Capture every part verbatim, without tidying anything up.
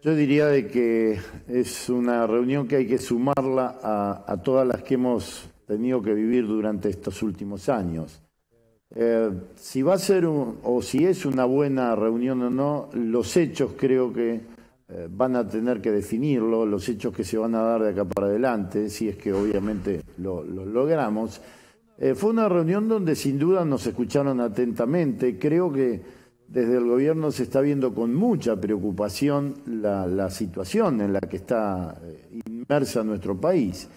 Yo diría de que es una reunión que hay que sumarla a, a todas las que hemos tenido que vivir durante estos últimos años. Eh, si va a ser un, o si es una buena reunión o no, los hechos creo que eh, van a tener que definirlo, los hechos que se van a dar de acá para adelante, si es que obviamente lo, lo logramos. Eh, fue una reunión donde sin duda nos escucharon atentamente. Creo que desde el gobierno se está viendo con mucha preocupación la, la situación en la que está inmersa nuestro país.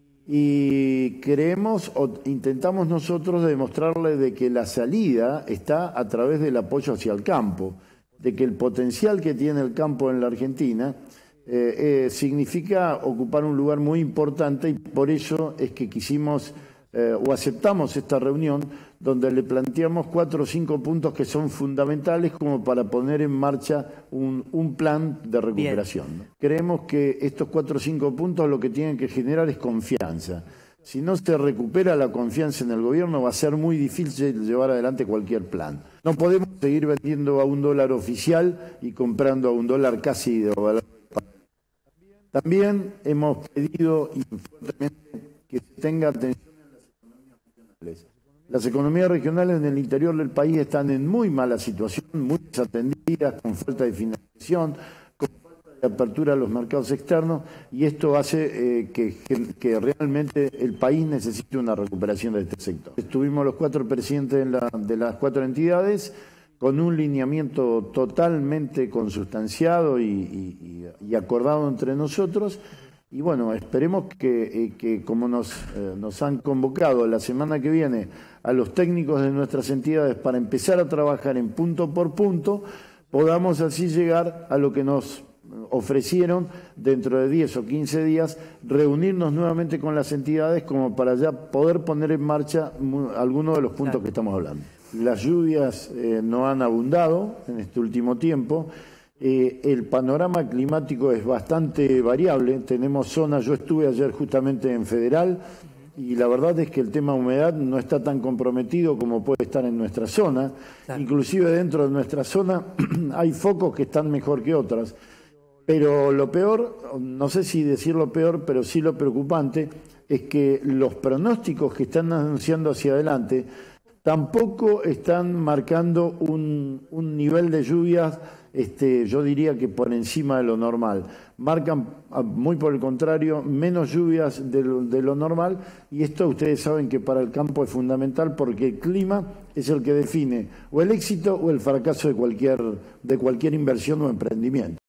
Y creemos o intentamos nosotros demostrarle de que la salida está a través del apoyo hacia el campo, de que el potencial que tiene el campo en la Argentina eh, eh, significa ocupar un lugar muy importante, y por eso es que quisimos eh, o aceptamos esta reunión donde le planteamos cuatro o cinco puntos que son fundamentales como para poner en marcha un, un plan de recuperación. Bien. Creemos que estos cuatro o cinco puntos lo que tienen que generar es confianza. Si no se recupera la confianza en el gobierno, va a ser muy difícil llevar adelante cualquier plan. No podemos seguir vendiendo a un dólar oficial y comprando a un dólar casi de valor. También hemos pedido que se tenga atención en las economías regionales. Las economías regionales en el interior del país están en muy mala situación, muy desatendidas, con falta de financiación, con falta de apertura a los mercados externos, y esto hace eh, que, que realmente el país necesite una recuperación de este sector. Estuvimos los cuatro presidentes de, la, de las cuatro entidades con un lineamiento totalmente consustanciado y, y, y acordado entre nosotros. Y bueno, esperemos que, eh, que como nos, eh, nos han convocado la semana que viene a los técnicos de nuestras entidades para empezar a trabajar en punto por punto, podamos así llegar a lo que nos ofrecieron dentro de diez o quince días, reunirnos nuevamente con las entidades como para ya poder poner en marcha algunos de los puntos claro. que estamos hablando. Las lluvias eh, no han abundado en este último tiempo. Eh, el panorama climático es bastante variable, tenemos zonas, yo estuve ayer justamente en Federal y la verdad es que el tema humedad no está tan comprometido como puede estar en nuestra zona, claro. Inclusive dentro de nuestra zona hay focos que están mejor que otras, pero lo peor, no sé si decir lo peor, pero sí lo preocupante es que los pronósticos que están anunciando hacia adelante tampoco están marcando un, un nivel de lluvias, este, yo diría que por encima de lo normal. Marcan, muy por el contrario, menos lluvias de lo, de lo normal, y esto ustedes saben que para el campo es fundamental porque el clima es el que define o el éxito o el fracaso de cualquier, de cualquier inversión o emprendimiento.